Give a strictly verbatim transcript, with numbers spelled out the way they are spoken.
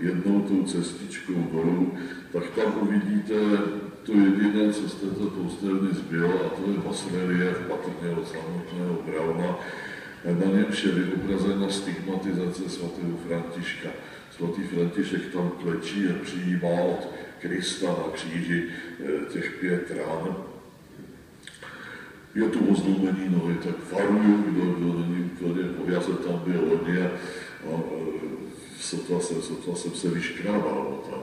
jednou tou cestičkou dolů, tak tam uvidíte to jediné, co z této poustevny zbylo, a to je basreliéf patrně od samotného Brauna. Na němž je vyobrazena stigmatizace svatého Františka. Svatý František tam klečí a přijímá od Krista na kříži těch pět rán. Je tu ozlomení nohy, tak varuju, kdo, kdo není úplně pojaze, tam byl hodně a sotva jsem, sotva jsem se vyškrábal.